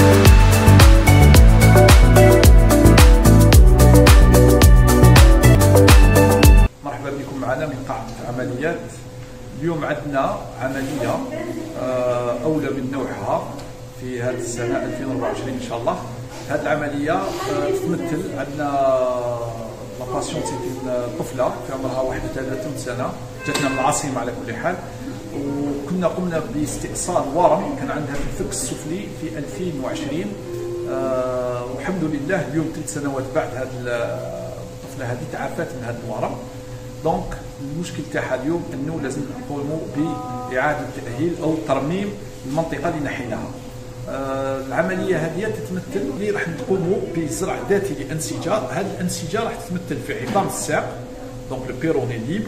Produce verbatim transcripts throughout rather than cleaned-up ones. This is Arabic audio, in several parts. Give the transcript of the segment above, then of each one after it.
مرحبا بكم معنا من قاعة العمليات. اليوم عندنا عملية أولى من نوعها في هذه السنة ألفين وأربعة وعشرين إن شاء الله. هذه العملية تمثل عندنا لا باسيونت طفلة في عمرها واحد وثلاثين سنة، جاتنا من العاصمة على كل حال، وكنا قمنا باستئصال ورم كان عندها في الفك السفلي في ألفين وعشرين. أه والحمد لله اليوم ثلاث سنوات بعد هذه الطفلة هذه تعافت من هذا الورم. دونك المشكل تاعها اليوم انه لازم نقوموا باعاده تاهيل او ترميم المنطقه اللي نحيناها. آه العمليه هذه تتمثل اللي راح نقوموا بزرع ذاتي لانسجه. هذه الانسجه راح تتمثل في عظام الساق، دونك البيروني ليبر،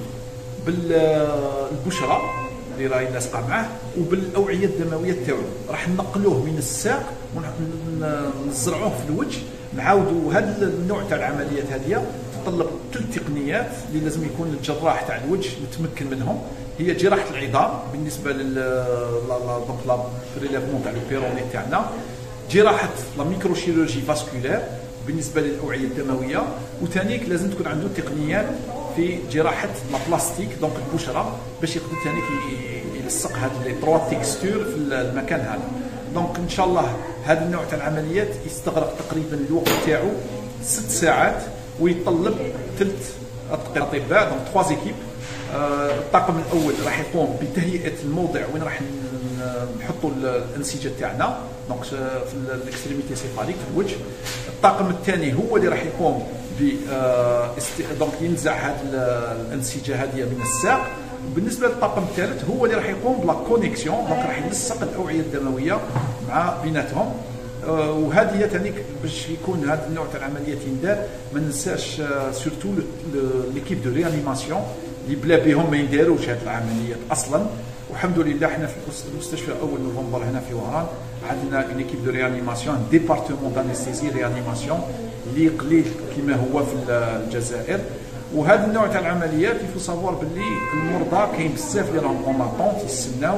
بالبشره اللي راهي لاصقه معاه، وبالاوعيه الدمويه تاعو. راح ننقلوه من الساق ونزرعوه في الوجه. نعاودوا هذا النوع تاع العمليات هذه تتطلب ثلاث تقنيات اللي لازم يكون الجراح تاع الوجه متمكن منهم. هي جراحه العظام بالنسبه لل دونك لا بريليفمون تاع البيروني تاعنا، جراحه لا ميكروشيروجي فاسكولير بالنسبه للاوعيه الدمويه، وثانيك لازم تكون عنده تقنيات في جراحه لا بلاستيك دونك البشره باش يقدر ثانيك يلصق هاد لي تروا تيكستور في المكان هذا. دونك ان شاء الله هذا النوع تاع العمليات يستغرق تقريبا الوقت تاعو ست ساعات، ويتطلب ثلاث اطباء دونك تخوا زيكيب. الطاقم الاول راح يقوم بتهيئه الموضع وين راح نحطوا الانسجه تاعنا دونك في الاكستريميتي سيفاليك في الوجه. الطاقم الثاني هو اللي راح يقوم ب دونك ينزع هذه الانسجه هذه من الساق. بالنسبه للطاقم الثالث هو اللي راح يقوم بلا كونيكسيون دونك راح يلصق الاوعيه الدمويه مع بيناتهم. وهذه هي ثاني باش يكون هذا النوع تاع العمليات يندار. ما ننساش سورتو ليكيب دو ريانيماسيون اللي بلا بهم ما ينداروش هذه العمليات اصلا. والحمد لله احنا في المستشفى اول نوفمبر هنا في وهران عندنا اون ايكيب دو ريانيماسيون، ديبارتمون دانستيزي ريانيماسيون اللي قليل كما هو في الجزائر. وهذا النوع تاع العمليات يفو سافوار باللي المرضى كاين بزاف اللي راهم اون اتونت يستناو.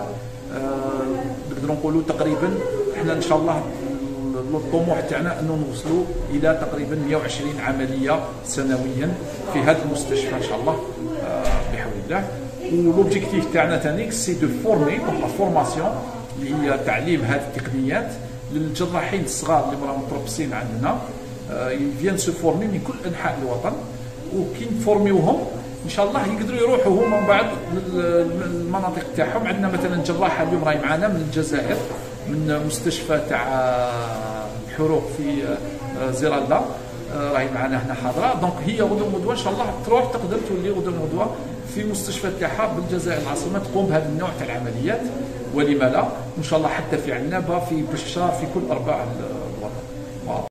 نقدروا نقولوا تقريبا احنا ان شاء الله الطموح تاعنا انه نوصلوا الى تقريبا مئة وعشرين عمليه سنويا في هذا المستشفى ان شاء الله بحول الله. ولوبجيكتيف تاعنا ثاني سي دو فورمي دونك لا فورماسيون اللي هي تعليم هذه التقنيات للجراحين الصغار اللي راهم متربصين عندنا. يفيان سو فورمي من كل انحاء الوطن، وكي نفورميوهم ان شاء الله يقدروا يروحوا هما من بعد للمناطق تاعهم. عندنا مثلا جراحه اليوم راهي معنا من الجزائر من مستشفى تاع الحروق في زيرالدا، راهي معنا هنا حاضره. دونك هي غدوه غدوه ان شاء الله تروح تقدر تولي غدوه غدوه في مستشفى تاعها بالجزائر العاصمه تقوم بهذا النوع تاع العمليات. ولما لا ان شاء الله حتى في عنابه في بشار في كل ارباع